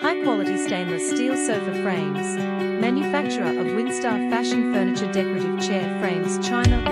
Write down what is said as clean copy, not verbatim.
High-quality stainless steel sofa frames. Manufacturer of Winstar Fashion Furniture Decorative Chair Frames, China.